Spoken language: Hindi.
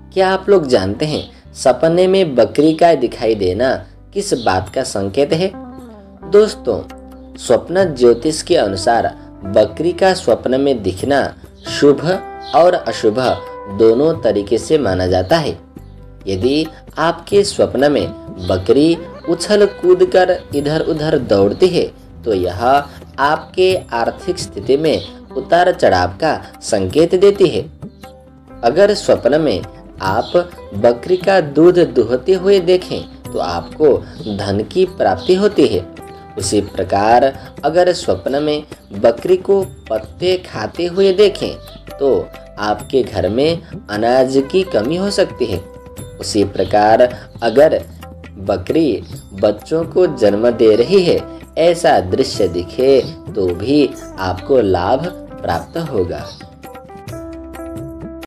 क्या आप लोग जानते हैं सपने में बकरी का दिखाई देना किस बात का संकेत है? दोस्तों, स्वप्न ज्योतिष के अनुसार बकरी का स्वप्न में दिखना शुभ और अशुभ दोनों तरीके से माना जाता है। यदि आपके स्वप्न में बकरी उछल कूद कर इधर उधर दौड़ती है तो यह आपके आर्थिक स्थिति में उतार चढ़ाव का संकेत देती है। अगर स्वप्न में आप बकरी का दूध दुहते हुए देखें तो आपको धन की प्राप्ति होती है। उसी प्रकार अगर स्वप्न में बकरी को पत्ते खाते हुए देखें तो आपके घर में अनाज की कमी हो सकती है। उसी प्रकार अगर बकरी बच्चों को जन्म दे रही है ऐसा दृश्य दिखे तो भी आपको लाभ प्राप्त होगा।